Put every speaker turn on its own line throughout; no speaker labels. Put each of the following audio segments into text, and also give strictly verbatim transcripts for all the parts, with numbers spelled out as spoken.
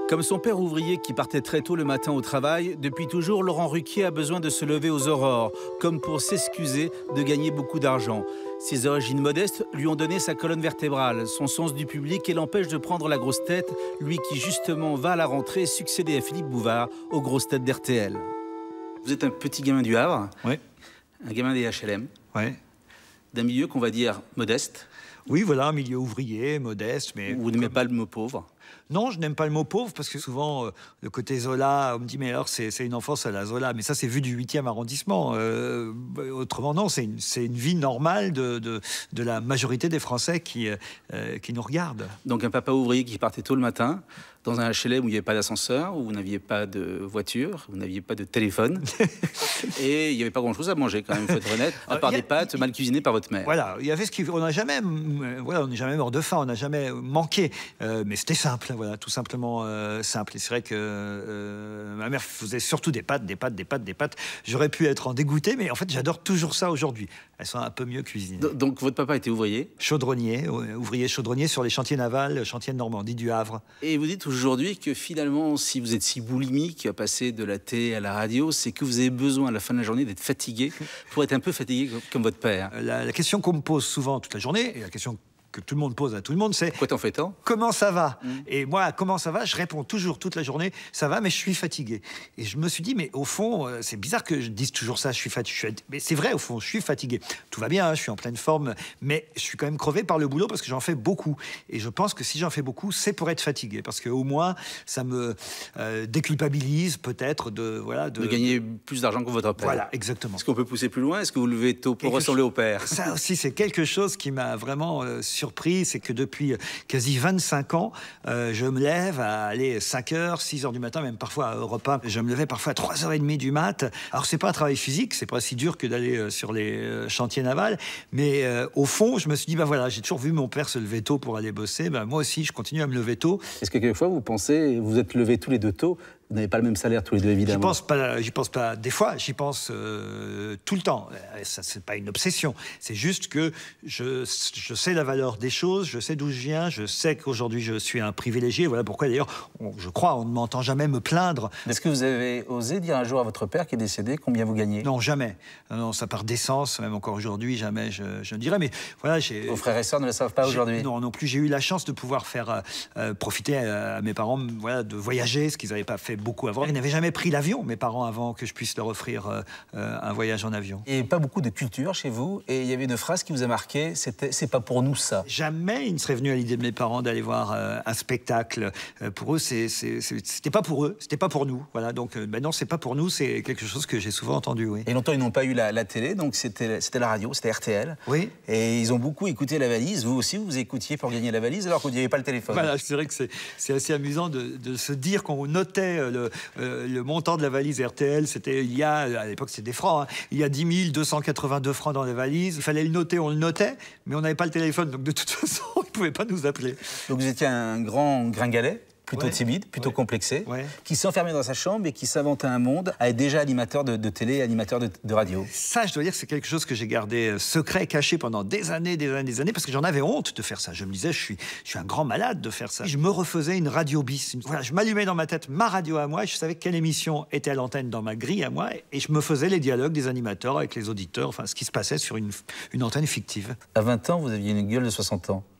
Comme son père ouvrier qui partait très tôt le matin au travail, depuis toujours, Laurent Ruquier a besoin de se lever aux aurores, comme pour s'excuser de gagner beaucoup d'argent. Ses origines modestes lui ont donné sa colonne vertébrale, son sens du public et l'empêche de prendre la grosse tête, lui qui justement va à la rentrée succéder à Philippe Bouvard aux grosses têtes d'R T L. Vous êtes un petit gamin du Havre,
oui.
Un gamin des H L M,
oui.
D'un milieu qu'on va dire modeste.
Oui, voilà, un milieu ouvrier, modeste, mais...
Vous n'aimez pas le mot pauvre?
Non, je n'aime pas le mot pauvre parce que souvent, euh, le côté Zola, on me dit, mais alors c'est une enfance à la Zola. Mais ça, c'est vu du huitième arrondissement. Euh, autrement, non, c'est une, une vie normale de, de, de la majorité des Français qui, euh, qui nous regardent.
Donc un papa ouvrier qui partait tôt le matin, dans un H L M où il n'y avait pas d'ascenseur, où vous n'aviez pas de voiture, où vous n'aviez pas de téléphone. Et il n'y avait pas grand-chose à manger, quand même, il faut être honnête, à part a, des pâtes mal cuisinées par votre mère.
Voilà, il y avait ce qui... On n'a jamais... Voilà, on n'est jamais mort de faim, on n'a jamais manqué. Euh, mais c'était simple, voilà, tout simplement euh, simple. Et c'est vrai que euh, ma mère faisait surtout des pâtes, des pâtes, des pâtes, des pâtes. J'aurais pu être en dégoûté, mais en fait, j'adore toujours ça aujourd'hui. Elles sont un peu mieux cuisinées.
Donc, votre papa était ouvrier?
Chaudronnier, ouvrier chaudronnier sur les chantiers navals, chantier de Normandie, du Havre.
Et vous dites aujourd'hui que finalement, si vous êtes si boulimique à passer de la télé à la radio, c'est que vous avez besoin à la fin de la journée d'être fatigué pour être un peu fatigué comme votre père.
La, la question qu'on me pose souvent toute la journée, et la question que tout le monde pose à tout le monde, c'est...
Pourquoi t'en fais tant?
Comment ça va?
mmh.
Et moi, comment ça va? Je réponds toujours toute la journée, ça va, mais je suis fatigué. Et je me suis dit, mais au fond, c'est bizarre que je dise toujours ça, je suis fatigué. Mais c'est vrai, au fond, je suis fatigué. Tout va bien, hein, je suis en pleine forme, mais je suis quand même crevé par le boulot parce que j'en fais beaucoup. Et je pense que si j'en fais beaucoup, c'est pour être fatigué. Parce qu'au moins, ça me euh, déculpabilise peut-être de, voilà, de...
de gagner plus d'argent que votre père.
Voilà, exactement.
Est-ce qu'on peut pousser plus loin? Est-ce que vous levez tôt pour quelque ressembler
chose...
au père?
Ça aussi, c'est quelque chose qui m'a vraiment euh, surpris, c'est que depuis quasi vingt-cinq ans, euh, je me lève à aller cinq heures, six heures du matin, même parfois à Europe un. Je me levais parfois à trois heures trente du mat. Alors, c'est pas un travail physique, c'est pas si dur que d'aller euh, sur les euh, chantiers navals. Mais euh, au fond, je me suis dit, bah voilà, j'ai toujours vu mon père se lever tôt pour aller bosser. Bah, moi aussi, je continue à me lever tôt.
Est-ce que quelquefois, vous pensez, vous êtes levés tous les deux tôt, vous n'avez pas le même salaire tous les deux, évidemment?
J'y pense pas, j'y pense pas des fois, j'y pense euh, tout le temps. Ça, c'est pas une obsession. C'est juste que je, je sais la valeur des choses, je sais d'où je viens, je sais qu'aujourd'hui je suis un privilégié. Voilà pourquoi d'ailleurs, je crois, on ne m'entend jamais me plaindre.
Est-ce que vous avez osé dire un jour à votre père qui est décédé combien vous gagnez?
Non, jamais. Non, ça part d'essence, même encore aujourd'hui, jamais je, je ne dirais. Mais voilà, j'ai...
Vos frères et sœurs ne le savent pas aujourd'hui?
Non, non plus. J'ai eu la chance de pouvoir faire euh, profiter à, à mes parents, voilà, de voyager, ce qu'ils n'avaient pas fait beaucoup avant. Ils n'avaient jamais pris l'avion, mes parents, avant que je puisse leur offrir euh, un voyage en avion.
Il n'y avait pas beaucoup de culture chez vous, et il y avait une phrase qui vous a marqué, c'était « c'est pas pour nous ça ».
Jamais ils ne seraient venus à l'idée de mes parents d'aller voir euh, un spectacle. Euh, pour eux, c'était pas pour eux, c'était pas pour nous. Voilà, donc euh, ben non, c'est pas pour nous, c'est quelque chose que j'ai souvent entendu, oui.
Et longtemps, ils n'ont pas eu la, la télé, donc c'était la radio, c'était R T L.
Oui.
Et ils ont beaucoup écouté La Valise. Vous aussi, vous écoutiez pour gagner La Valise, alors que vous n'aviez pas le téléphone.
Voilà, c'est vrai que c'est assez amusant de, de se dire qu'on notait le... Euh, le montant de la valise R T L, c'était il y a, à l'époque c'était des francs, hein, il y a dix mille deux cent quatre-vingt-deux francs dans la valise. Il fallait le noter, on le notait, mais on n'avait pas le téléphone, donc de toute façon, ils ne pouvaient pas nous appeler.
Donc vous étiez un grand gringalet, plutôt ouais. timide, plutôt ouais. complexé,
ouais.
qui s'enfermait dans sa chambre et qui s'inventait un monde, à être déjà animateur de, de télé, animateur de, de radio.
Ça, je dois dire que c'est quelque chose que j'ai gardé secret, caché pendant des années, des années, des années, parce que j'en avais honte de faire ça. Je me disais, je suis, je suis un grand malade de faire ça. Je me refaisais une radio bis. Voilà, je m'allumais dans ma tête ma radio à moi, et je savais quelle émission était à l'antenne dans ma grille à moi, et je me faisais les dialogues des animateurs avec les auditeurs, enfin, ce qui se passait sur une, une antenne fictive.
À vingt ans, vous aviez une gueule de soixante ans.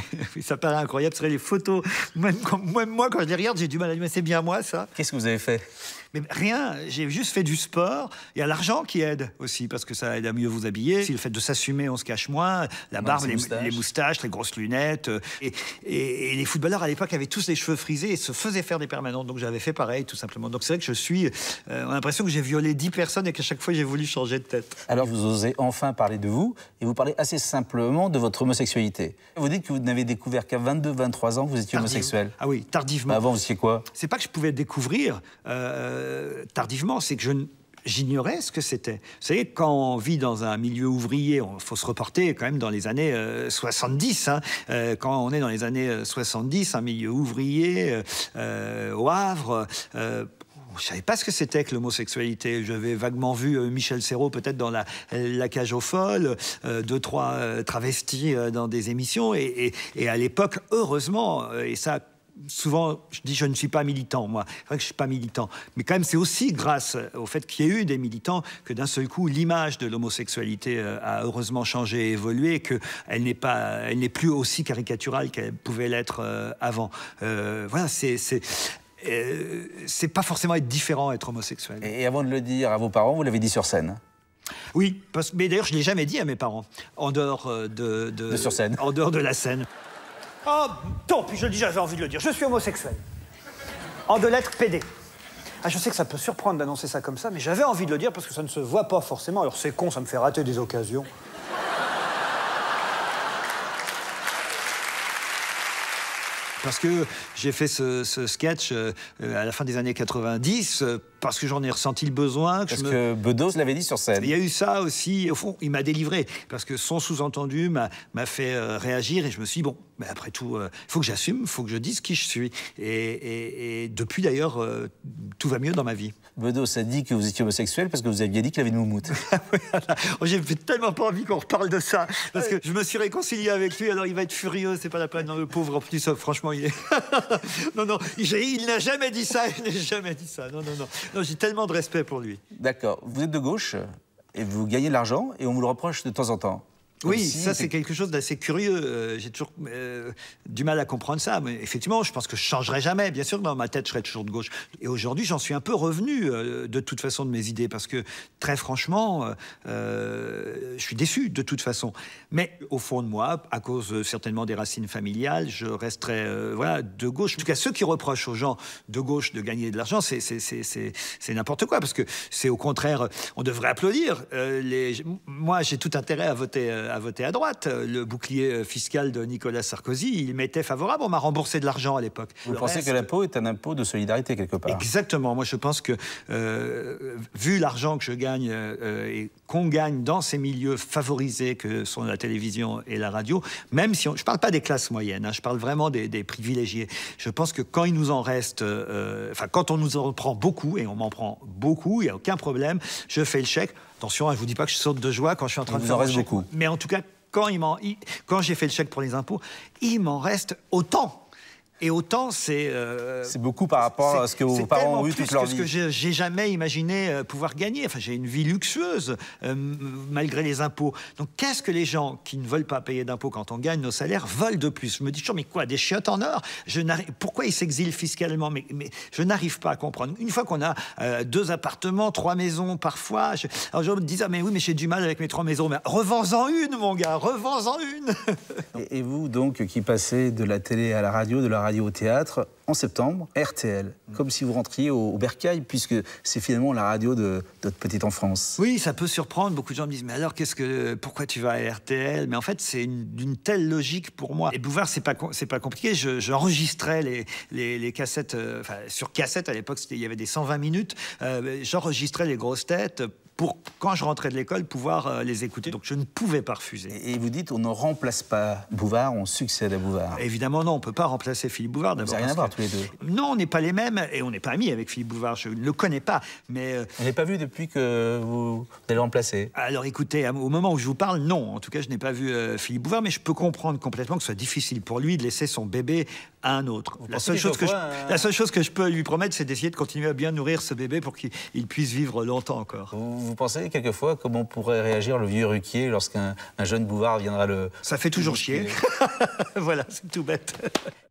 Ça paraît incroyable, ce seraient les photos. Même, même moi, quand je les regarde, j'ai du mal à dire, mais c'est bien moi, ça.
Qu'est-ce que vous avez fait?
Mais rien, j'ai juste fait du sport. Il y a l'argent qui aide aussi, parce que ça aide à mieux vous habiller. Si le fait de s'assumer, on se cache moins. La barbe, les moustaches. les moustaches, les grosses lunettes. Et, et, et les footballeurs, à l'époque, avaient tous les cheveux frisés et se faisaient faire des permanentes. Donc j'avais fait pareil, tout simplement. Donc c'est vrai que je suis... Euh, on a l'impression que j'ai violé dix personnes et qu'à chaque fois, j'ai voulu changer de tête.
Alors vous osez enfin parler de vous, et vous parlez assez simplement de votre homosexualité. Vous dites que vous n'avez découvert qu'à vingt-deux vingt-trois ans que vous étiez
Tardive.
homosexuel.
Ah oui, tardivement.
Bah avant, vous étiez quoi?
C'est pas que je pouvais découvrir... Euh, tardivement, c'est que je j'ignorais ce que c'était. Vous savez, quand on vit dans un milieu ouvrier, il faut se reporter quand même dans les années euh, soixante-dix. Hein. Euh, quand on est dans les années soixante-dix, un milieu ouvrier euh, au Havre... Euh, je ne savais pas ce que c'était que l'homosexualité. J'avais vaguement vu euh, Michel Serrault peut-être dans la, la Cage aux Folles, euh, deux, trois euh, travestis euh, dans des émissions. Et, et, et à l'époque, heureusement, et ça... souvent, je dis je ne suis pas militant, moi. C'est vrai que je ne suis pas militant. Mais quand même, c'est aussi grâce au fait qu'il y ait eu des militants que d'un seul coup, l'image de l'homosexualité a heureusement changé et évolué, qu'elle n'est pas, elle n'est plus aussi caricaturale qu'elle pouvait l'être euh, avant. Euh, voilà, c'est... c'est euh, c'est pas forcément être différent, être homosexuel.
Et avant de le dire à vos parents, vous l'avez dit sur scène?
Oui, parce, mais d'ailleurs, je ne l'ai jamais dit à mes parents, en dehors de, de,
de, sur scène.
En dehors de la scène. Oh, tant pis, je le dis, j'avais envie de le dire. Je suis homosexuel. En deux lettres, pédé. Ah, je sais que ça peut surprendre d'annoncer ça comme ça, mais j'avais envie de le dire parce que ça ne se voit pas forcément. Alors c'est con, ça me fait rater des occasions. Parce que j'ai fait ce, ce sketch euh, à la fin des années quatre-vingt-dix, euh, parce que j'en ai ressenti le besoin. Que
parce
je me...
que Bedos l'avait dit sur scène.
Il y a eu ça aussi. Au fond, il m'a délivré, parce que son sous-entendu m'a fait euh, réagir, et je me suis dit, bon, mais après tout, il euh, faut que j'assume, il faut que je dise qui je suis. Et, et, et depuis, d'ailleurs, euh, tout va mieux dans ma vie.
Bedos a dit que vous étiez homosexuel parce que vous aviez dit qu'il avait une moumoute.
Voilà. Oh, j'ai tellement pas envie qu'on reparle de ça, parce que je me suis réconcilié avec lui, alors il va être furieux, c'est pas la peine, non, le pauvre, en plus, franchement, il est... non, non, il, il n'a jamais dit ça, il n'a jamais dit ça, non, non, non. non j'ai tellement de respect pour lui.
D'accord, vous êtes de gauche, et vous gagnez de l'argent, et on vous le reproche de temps en temps.
Oui, si, ça c'est quelque chose d'assez curieux. Euh, J'ai toujours euh, du mal à comprendre ça. Mais effectivement, je pense que je ne changerai jamais. Bien sûr, dans ma tête, je serai toujours de gauche. Et aujourd'hui, j'en suis un peu revenu euh, de toute façon de mes idées. Parce que, très franchement, euh, je suis déçu de toute façon. Mais au fond de moi, à cause euh, certainement des racines familiales, je resterai euh, voilà, de gauche. En tout cas, ceux qui reprochent aux gens de gauche de gagner de l'argent, c'est n'importe quoi. Parce que c'est au contraire, on devrait applaudir. Euh, les... Moi, j'ai tout intérêt à voter... Euh, à voter à droite. Le bouclier fiscal de Nicolas Sarkozy, il m'était favorable. On m'a remboursé de l'argent à l'époque.
Vous Le pensez reste... que l'impôt est un impôt de solidarité quelque part?
Exactement. Moi, je pense que, euh, vu l'argent que je gagne euh, et qu'on gagne dans ces milieux favorisés que sont la télévision et la radio, même si on... je ne parle pas des classes moyennes, hein, je parle vraiment des, des privilégiés. Je pense que quand il nous en reste, euh, enfin, quand on nous en prend beaucoup, et on m'en prend beaucoup, il n'y a aucun problème, je fais le chèque. Attention, hein, je ne vous dis pas que je saute de joie quand je suis en train
il
de faire
en reste
le chèque.
beaucoup.
Mais en tout cas, quand, quand j'ai fait le chèque pour les impôts, il m'en reste autant. Et autant, c'est... Euh,
c'est beaucoup par rapport à ce que vos parents ont eu toute leur vie.
C'est tellement plus que ce que j'ai jamais imaginé euh, pouvoir gagner. Enfin, j'ai une vie luxueuse, euh, malgré les impôts. Donc, qu'est-ce que les gens qui ne veulent pas payer d'impôts quand on gagne nos salaires veulent de plus? Je me dis toujours, mais quoi, des chiottes en or? je Pourquoi ils s'exilent fiscalement? mais, mais je n'arrive pas à comprendre. Une fois qu'on a euh, deux appartements, trois maisons, parfois... Je... Alors, je me dis, ah, mais oui, mais j'ai du mal avec mes trois maisons. Mais revends-en une, mon gars, revends-en une.
et, et vous, donc, qui passez de la télé à la radio, de la radio au théâtre, en septembre, R T L, comme si vous rentriez au, au bercail, puisque c'est finalement la radio de, de notre petite enfance.
Oui, ça peut surprendre. Beaucoup de gens me disent, mais alors, qu'est-ce que, pourquoi tu vas à R T L? Mais en fait, c'est d'une telle logique pour moi. Et Bouvard, c'est pas, c'est pas compliqué. J'enregistrais je, les, les, les cassettes, euh, enfin, sur cassette, à l'époque, il y avait des cent vingt minutes. Euh, J'enregistrais les grosses têtes pour, quand je rentrais de l'école, pouvoir euh, les écouter. Donc, je ne pouvais pas refuser.
Et, et vous dites, on ne remplace pas Bouvard, on succède à Bouvard.
Évidemment, non, on ne peut pas remplacer Philippe Bouvard.
Vous n'avez rien à voir, tous les deux.
Non, on n'est pas les mêmes, et on n'est pas amis avec Philippe Bouvard. Je ne le connais pas, mais... Euh...
On n'est pas vu depuis que vous allez le remplacer?
Alors, écoutez, au moment où je vous parle, non. En tout cas, je n'ai pas vu euh, Philippe Bouvard, mais je peux comprendre complètement que ce soit difficile pour lui de laisser son bébé à un autre. La seule, chose que je, euh... la seule chose que je peux lui promettre, c'est d'essayer de continuer à bien nourrir ce bébé pour qu'il puisse vivre longtemps encore.
Vous, vous pensez quelquefois comment pourrait réagir le vieux Ruquier lorsqu'un jeune Bouvard viendra le...
Ça fait toujours chier. Voilà, c'est tout bête.